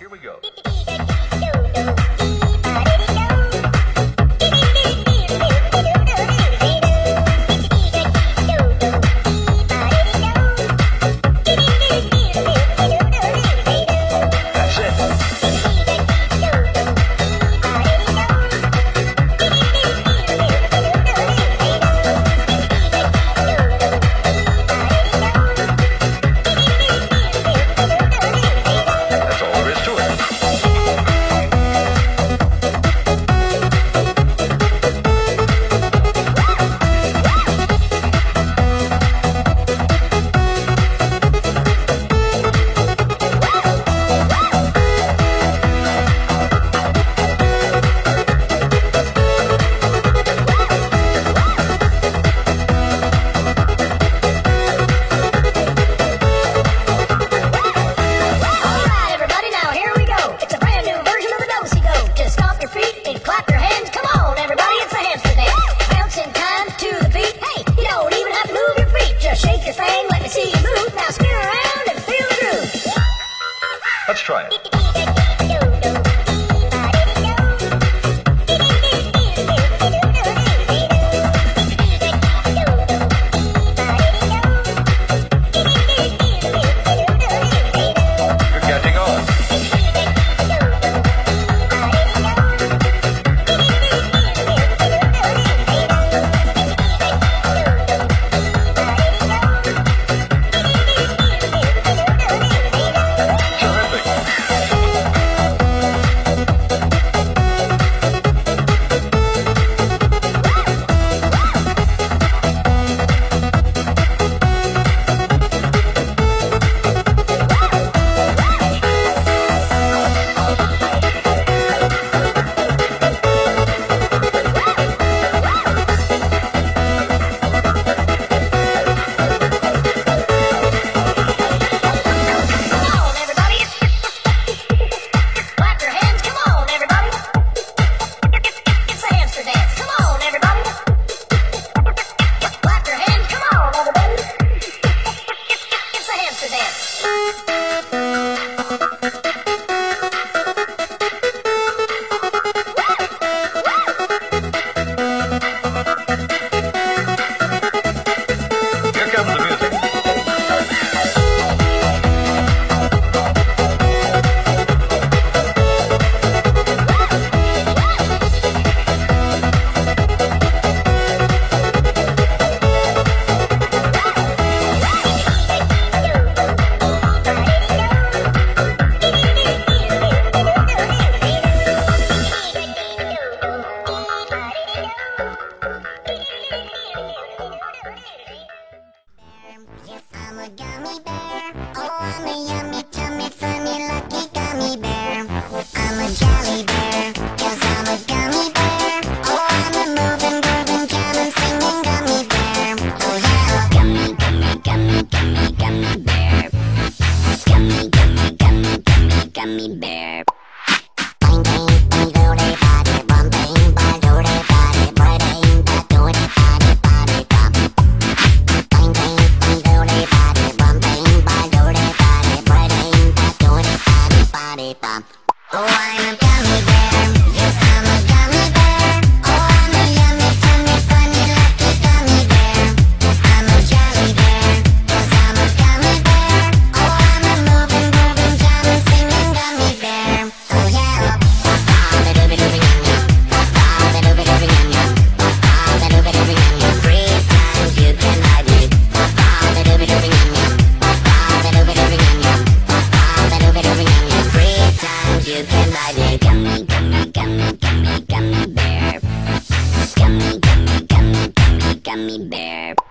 Here we go. Let's try it. You're catching on. Yes, I'm a gummy bear. Oh, I'm a yummy, tummy, funny, lucky gummy bear. I'm a jelly bear, 'cause I'm a gummy bear. Oh, I'm a moving, grooving, jamming, singing gummy bear. Oh yeah, gummy, gummy, gummy, gummy, gummy bear. Gummy, gummy, gummy, gummy, gummy bear. Bang, bang, bang, doody, body, bum, bang, bang, doody, body, braiding, that doody, body, body, bum. Bang, bang, bang, doody, body, bum, bang, bang, doody, body, braiding, that doody, body, body, bum. Oh, I'm a gummy bear. Yes, I'm a gummy bear. Oh, I'm a yummy, tummy, funny, lucky gummy bear. I'm a jelly bear, 'cause I'm a gummy bear. Oh, I'm a moving, grooving, jamming, singing gummy bear. Oh yeah. Three times you can hide me. Three times you can hide me. Gummy, gummy, gummy, gummy, gummy bear. Gummy, gummy, gummy, gummy, gummy bear.